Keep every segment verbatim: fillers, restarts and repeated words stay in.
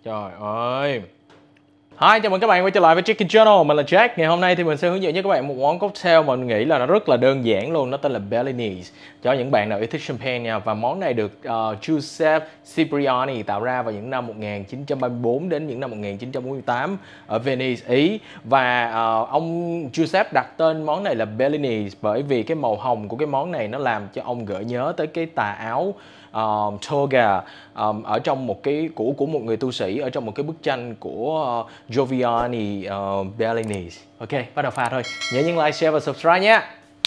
Trời ơi. Hi, chào mừng các bạn quay trở lại với Chicken Channel. Mình là Jack. Ngày hôm nay thì mình sẽ hướng dẫn cho các bạn một món cocktail mà mình nghĩ là nó rất là đơn giản luôn. Nó tên là Bellinis. Cho những bạn nào yêu thích champagne nha. Và món này được uh, Giuseppe Cipriani tạo ra vào những năm một nghìn chín trăm ba mươi tư đến những năm một nghìn chín trăm bốn mươi tám ở Venice, Ý. Và uh, ông Giuseppe đặt tên món này là Bellinis bởi vì cái màu hồng của cái món này nó làm cho ông gợi nhớ tới cái tà áo Uh, toga um, ở trong một cái của của một người tu sĩ ở trong một cái bức tranh của uh, Giovanni uh, Bellini. Ok, bắt đầu pha thôi. Nhớ nhấn like, share và subscribe nhé.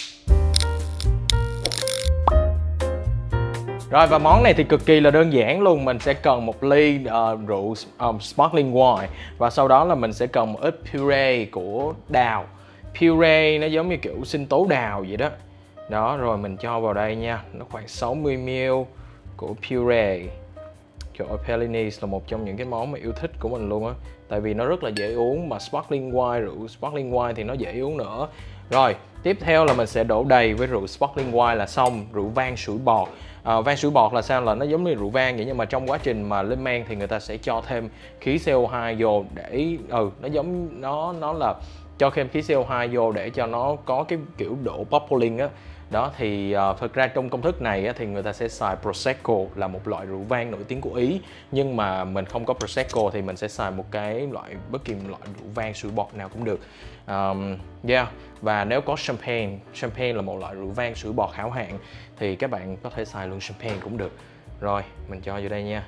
Rồi, và món này thì cực kỳ là đơn giản luôn. Mình sẽ cần một ly uh, rượu um, sparkling wine. Và sau đó là mình sẽ cần một ít puree của đào. Puree nó giống như kiểu sinh tố đào vậy đó. Đó, rồi mình cho vào đây nha. Nó khoảng sáu mươi mi li lít của puree. Trời ơi, Bellinis là một trong những cái món mà yêu thích của mình luôn á. Tại vì nó rất là dễ uống, mà sparkling wine, rượu sparkling wine thì nó dễ uống nữa. Rồi, tiếp theo là mình sẽ đổ đầy với rượu sparkling wine là xong. Rượu vang sủi bọt. À, vang sủi bọt là sao? Là nó giống như rượu vang vậy, nhưng mà trong quá trình mà lên men thì người ta sẽ cho thêm khí xê o hai vô để ừ nó giống nó nó là cho thêm khí xê o hai vô để cho nó có cái kiểu độ popping á. Đó thì uh, thực ra trong công thức này á, thì người ta sẽ xài Prosecco là một loại rượu vang nổi tiếng của Ý, nhưng mà mình không có Prosecco thì mình sẽ xài một cái loại bất kỳ một loại rượu vang sủi bọt nào cũng được. Um, yeah. Và nếu có champagne, champagne là một loại rượu vang sủi bọt hảo hạng thì các bạn có thể xài luôn champagne cũng được. Rồi mình cho vô đây nha.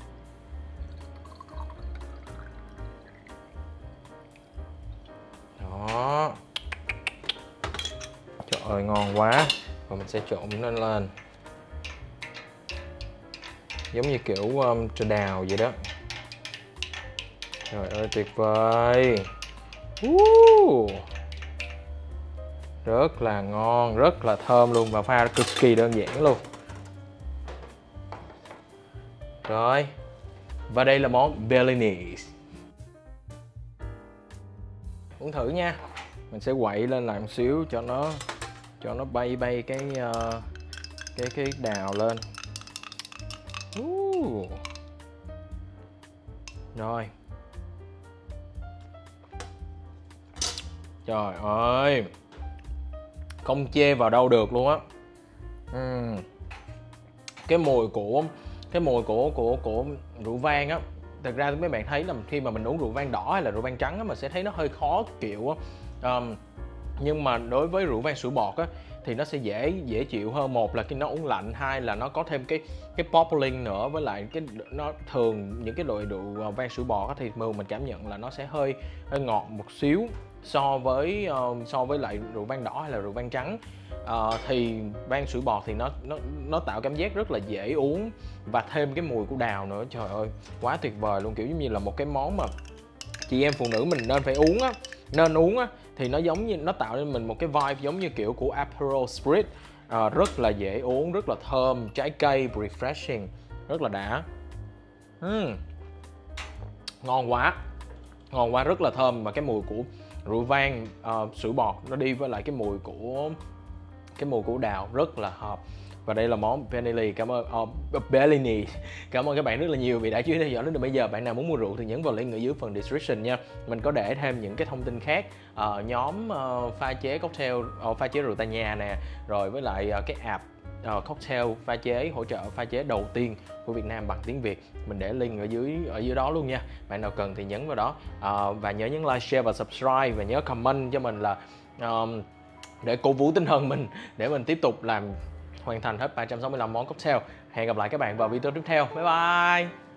Đó. Trời ơi, ngon quá. Và mình sẽ trộn nó lên giống như kiểu um, trà đào vậy đó. Trời ơi, tuyệt vời. uh. Rất là ngon, rất là thơm luôn. Và pha cực kỳ đơn giản luôn. Rồi. Và đây là món Bellinis. Uống thử nha. Mình sẽ quậy lên lại một xíu cho nó cho nó bay bay cái uh, cái cái đào lên. uh. Rồi. Trời ơi, không chê vào đâu được luôn á. uhm. cái mùi của cái mùi của của của rượu vang á, thật ra mấy bạn thấy là khi mà mình uống rượu vang đỏ hay là rượu vang trắng á, mình sẽ thấy nó hơi khó kiểu á. Um, nhưng mà đối với rượu vang sủi bọt á thì nó sẽ dễ dễ chịu hơn. Một là khi nó uống lạnh, hai là nó có thêm cái cái popping nữa, với lại cái nó thường những cái loại rượu vang sủi bọt á, thì mình cảm nhận là nó sẽ hơi hơi ngọt một xíu so với uh, so với lại rượu vang đỏ hay là rượu vang trắng. Uh, thì vang sủi bọt thì nó nó nó tạo cảm giác rất là dễ uống và thêm cái mùi của đào nữa. Trời ơi, quá tuyệt vời luôn, kiểu giống như là một cái món mà chị em phụ nữ mình nên phải uống á, nên uống á, thì nó giống như nó tạo nên mình một cái vibe giống như kiểu của Aperol Spritz. À, rất là dễ uống, rất là thơm, trái cây, refreshing, rất là đã. uhm. Ngon quá, ngon quá, rất là thơm. Và cái mùi của rượu vang uh, sủi bọt nó đi với lại cái mùi của cái mùi của đào rất là hợp. Và đây là món Bellinis. Cảm ơn uh, Bellini. Cảm ơn các bạn rất là nhiều vì đã chú ý theo dõi đến bây giờ. Bạn nào muốn mua rượu thì nhấn vào link ở dưới phần description nha. Mình có để thêm những cái thông tin khác, uh, nhóm uh, pha chế cocktail, uh, pha chế rượu tại nhà nè, rồi với lại uh, cái app uh, cocktail pha chế, hỗ trợ pha chế đầu tiên của Việt Nam bằng tiếng Việt. Mình để link ở dưới ở dưới đó luôn nha. Bạn nào cần thì nhấn vào đó. Uh, và nhớ nhấn like, share và subscribe, và nhớ comment cho mình là uh, để cổ vũ tinh thần mình để mình tiếp tục làm hoàn thành hết ba trăm sáu mươi lăm món cocktail. Hẹn gặp lại các bạn vào video tiếp theo. Bye bye.